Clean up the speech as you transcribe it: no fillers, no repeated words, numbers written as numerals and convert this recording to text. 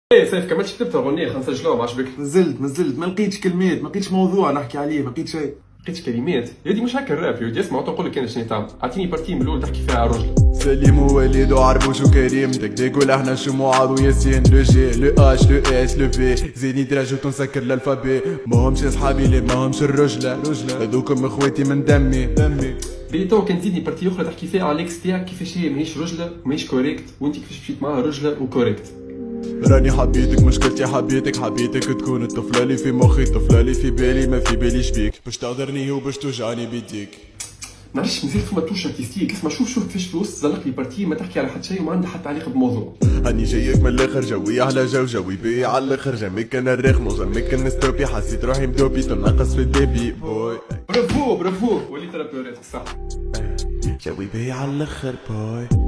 ايه سيف كملتش كتبت اغنيه خلينا نسجلوها ما عجبك؟ نزلت ما لقيتش كلمات، ما لقيتش موضوع نحكي عليه، ما لقيت شيء. لقيت كلمات يا دي مش هكا الراب يا ودي اسمع تنقول لك انا شنو تعمل. اعطيني بارتي من الاول تحكي فيها على الرجل. سليم ووليد وعربوش وكريم دك ولا احنا شو معاذ وياسين لو جي لو اش لو اس لو في زيني درجة ونسكر الالفابي. ماهمش اصحابي لي ماهمش الرجلة هذوكم اخواتي من دمي. بلي تو كان تزيدني بارتي اخرى تحكي فيها على الاكس تاعك كيفاش هي ماهيش رجله وماهيش كوريكت وانت كيفاش مشيت معاها رجله وكوريكت. راني حبيتك مشكلتي حبيتك تكون الطفلة اللي في مخي الطفلة اللي في بالي ما في باليش بيك باش تغدرني وباش توجعني بيديك. معليش مازال فما توش ارتستيك. اسمع شوف كيفاش في الوسط زلق لي بارتي ما تحكي على حد شيء وما عندها حتى علاقه بالموضوع. هاني جايك من الاخر جوي على جوي بي على الاخر جميك انا الرخم وجميك النستوبي حسيت روحي مدوبي تنقص في الديبي بوي. برافو وليت رابوراتك صح. جوي بي على الاخر بوي.